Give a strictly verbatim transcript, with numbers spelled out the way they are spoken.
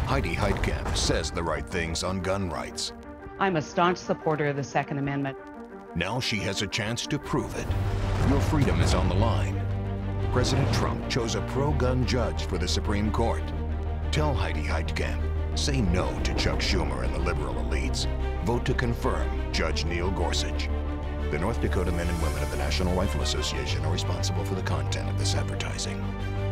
Heidi Heitkamp says the right things on gun rights. I'm a staunch supporter of the Second Amendment. Now she has a chance to prove it. Your freedom is on the line. President Trump chose a pro-gun judge for the Supreme Court. Tell Heidi Heitkamp, say no to Chuck Schumer and the liberal elites. Vote to confirm Judge Neil Gorsuch. The North Dakota men and women of the National Rifle Association are responsible for the content of this advertising.